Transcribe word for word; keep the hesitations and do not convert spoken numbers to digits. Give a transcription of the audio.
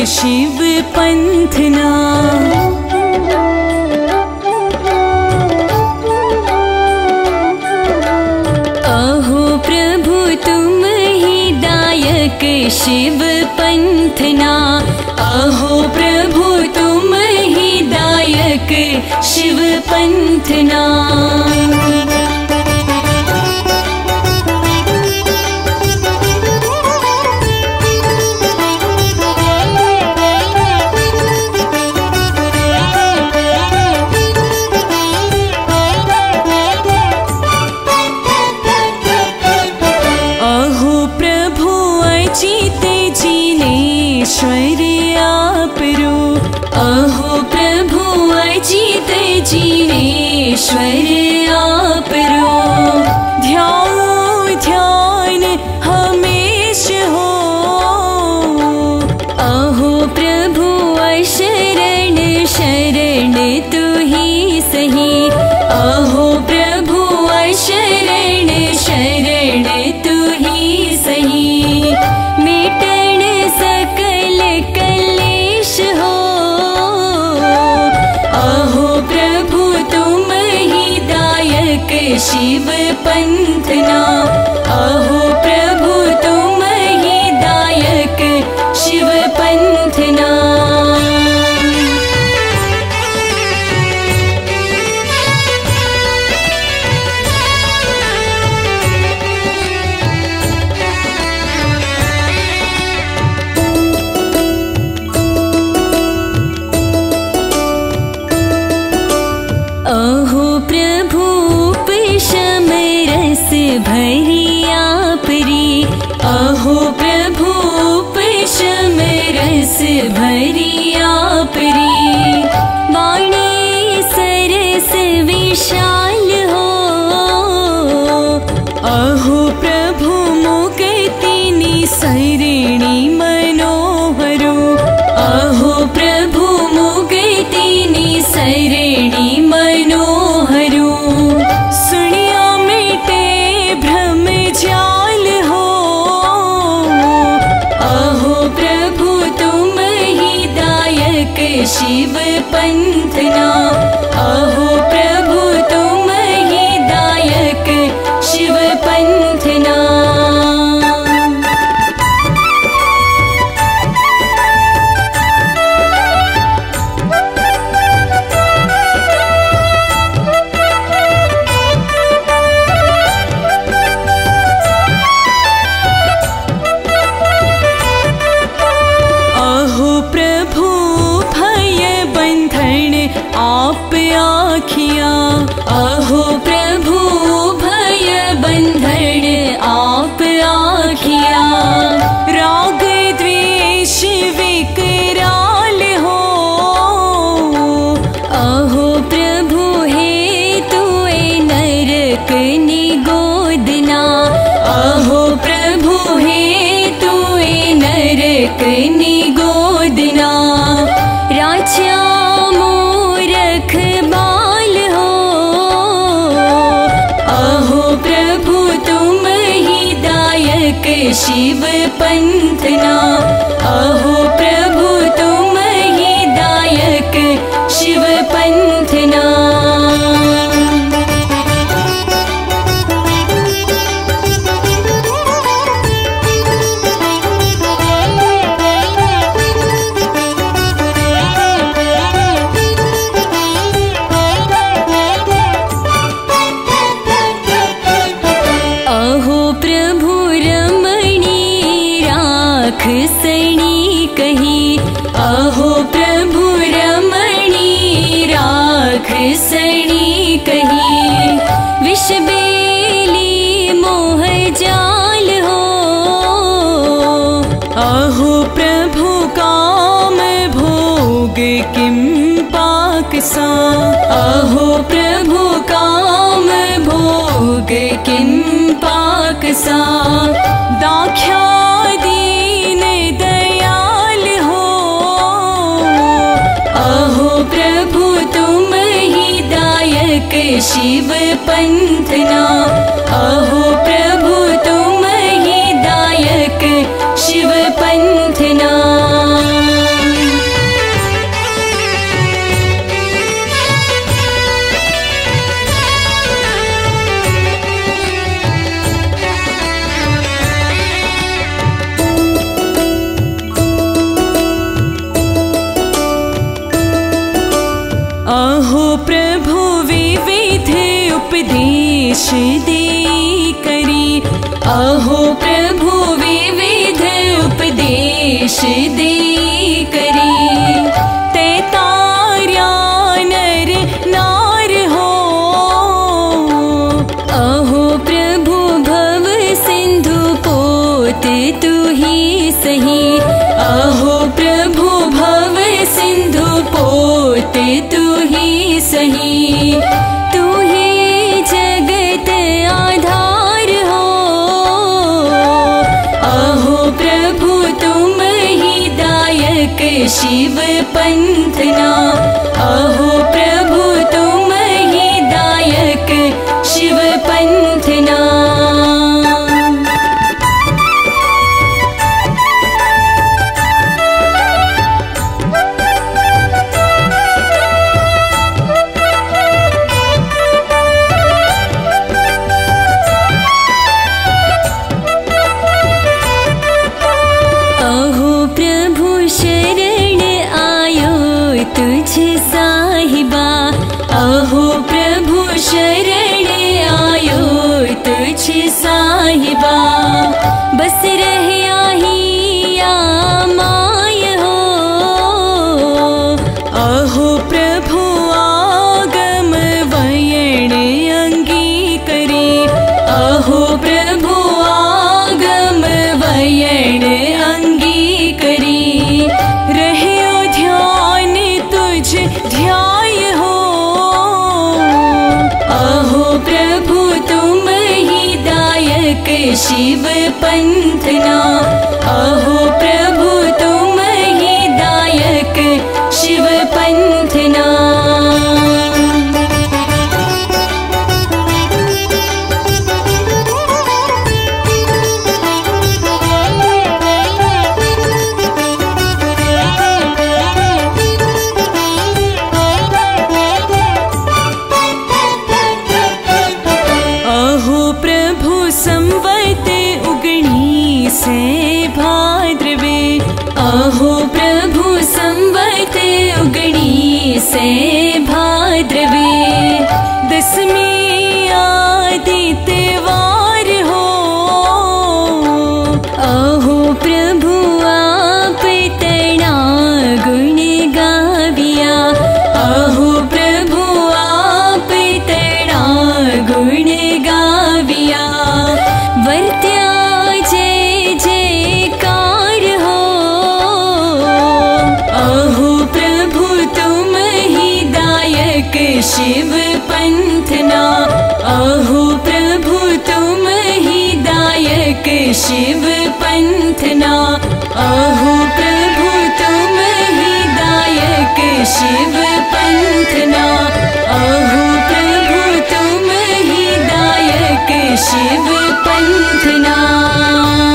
शिव पंथना। अहो प्रभु तुम ही दायक शिव पंथना। अहो प्रभु तुम ही दायक शिव पंथना। आपरो अहो प्रभु अजित जीवेश्वर आपरो। ध्यान ध्यान हमेश हो अहो प्रभु शरण शरण तू ही सही। अहो प्रभु शरण शरण तू ही सही। मिटन सकल कलेश हो अहो प्रभु तुम ही दायक शिव पंथना। अहो प्रभु तुम ही दायक शिव पंथना। अहो प्रभु उपशम रस भरी आपरी। अहो प्रभु उपशम रस भरी आपरी। वाणी सरस विशाल हो अहो प्रभु मुक्ति निसरणी मनोहरो। अहो प्रभु मुक्ति निसरणी मनोहरो। सुनिया मिटे भ्रम जाल हो अहो प्रभु तुम ही दायक शिव पंथना। अहो प्रभु तुम ही दायक शिव पंथना। आप आखिया अहो प्रभु भय बंधन आप आखिया। राग द्वेष विकराल हो अहो प्रभु हे तुए नरक निगोदना। अहो प्रभु हे तुए नरक निगोदना। राजा रखबाल हो अहो प्रभु तुम ही दायक शिव पंथना। अहो प्रभु तुम ही दायक शिव पंथना। सणी कही अहो प्रभु रमणी राख सणी कही। विष बेली मोह जाल हो अहो प्रभु काम भोग किम पाकसा। अहो प्रभु काम भोग किम पाकसा। दाख्या प्रभु तुम ही दायक शिव पंथना। अहो प्रभु तुम ही दायक शिव पंथना। उपदेश दे करी। अहो प्रभु विविध उपदेश दे करी। ते तार्या नर नार हो, अहो प्रभु भव सिंधु पोत तू ही सही। अहो प्रभु भव सिंधु पोत तू ही सही। तू ही जगत आधार हो, अहो प्रभु तुम ही दायक शिव पंथना। अहो प्रभु तुम ही दायक शिव पंथना। अहो प्रभु शरण आयो तुझ साहिबा। अहो प्रभु शरण आयो तुझ साहिबा। बस रहया ही या माय हो, अहो प्रभु आगम वयण अंगी करे। अहो प्रभु आगम वयण अंगी करी। रहयो ध्यान तुझ ध्याय हो, अहो प्रभु तुम ही दायक शिव पंथना। अहो प्रभु तुम ही दायक शिव पंथना। अहो प्रभु संवत उगनीस भाद्रवे। अहो प्रभु संवत उगनीस भाद्रवे। दसवीं आदित्यवार हो, अहो प्रभु आप तना गुण गाविया। अहो प्रभु आप तना गुण गाविया। वर्त्या जय जयकार हो, अहो प्रभु तुम ही दायक शिव पंथना। अहो प्रभु तुम ही दायक शिव पंथना। अहो प्रभु तुम ही दायक शिव पंथना। अहो प्रभु तुम ही दायक शिव पंथना।